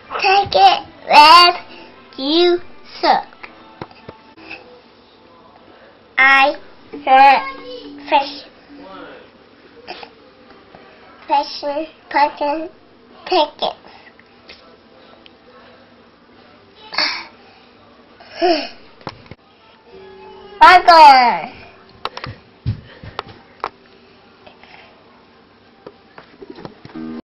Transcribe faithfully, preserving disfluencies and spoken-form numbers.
Take it, Red. You suck. I want fish. Fashion button tickets. Fallon.